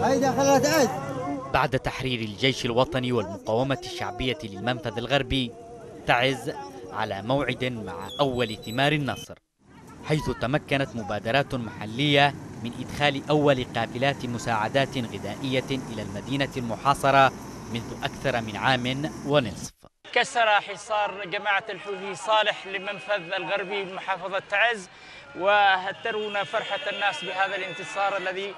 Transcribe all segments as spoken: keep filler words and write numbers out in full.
بعد تحرير الجيش الوطني والمقاومة الشعبية للمنفذ الغربي، تعز على موعد مع أول ثمار النصر، حيث تمكنت مبادرات محلية من إدخال أول قافلات مساعدات غذائية إلى المدينة المحاصرة منذ أكثر من عام ونصف. كسر حصار جماعة الحوثي صالح للمنفذ الغربي بمحافظة تعز، وترون فرحة الناس بهذا الانتصار الذي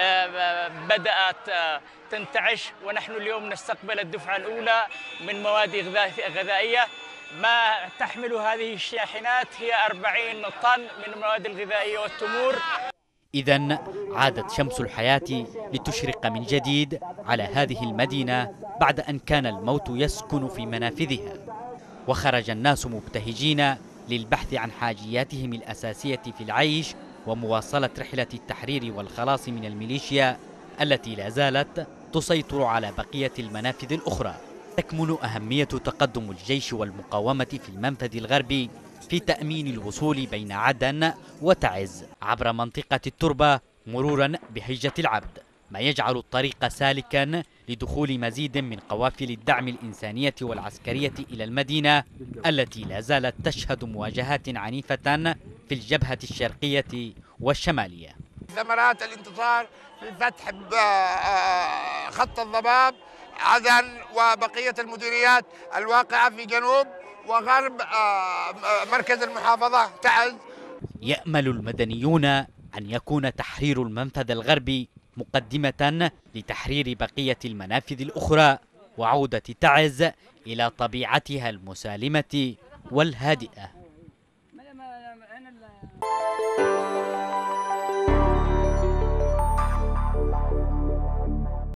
بدأت تنتعش، ونحن اليوم نستقبل الدفعة الأولى من مواد غذائية. ما تحمل هذه الشاحنات هي أربعين طن من المواد الغذائية والتمور. إذن عادت شمس الحياة لتشرق من جديد على هذه المدينة بعد أن كان الموت يسكن في منافذها، وخرج الناس مبتهجين للبحث عن حاجياتهم الأساسية في العيش ومواصلة رحلة التحرير والخلاص من الميليشيا التي لا زالت تسيطر على بقية المنافذ الأخرى. تكمن أهمية تقدم الجيش والمقاومة في المنفذ الغربي في تأمين الوصول بين عدن وتعز عبر منطقة التربة مرورا بهجة العبد، ما يجعل الطريق سالكا لدخول مزيد من قوافل الدعم الإنسانية والعسكرية إلى المدينة التي لا زالت تشهد مواجهات عنيفة في الجبهة الشرقية والشمالية. ثمرات الانتصار في فتح خط الضباب عدن وبقية المديريات الواقعة في جنوب وغرب مركز المحافظة تعز. يأمل المدنيون أن يكون تحرير المنفذ الغربي مقدمة لتحرير بقية المنافذ الأخرى وعودة تعز إلى طبيعتها المسالمة والهادئة.